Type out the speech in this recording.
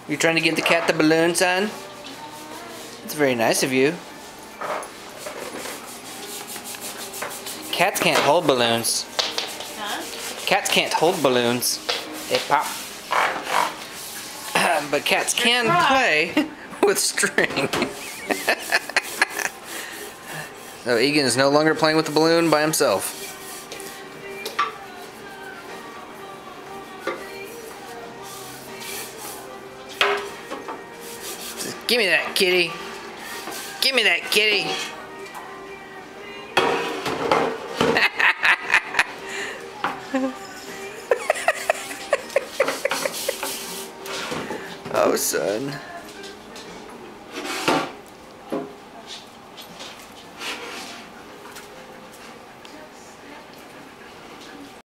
You trying to give the cat the balloon, son? It's very nice of you. Cats can't hold balloons. Huh? Cats can't hold balloons. They pop. But cats can play with string. So Egan is no longer playing with the balloon by himself. Give me that kitty. Give me that kitty. Oh, son.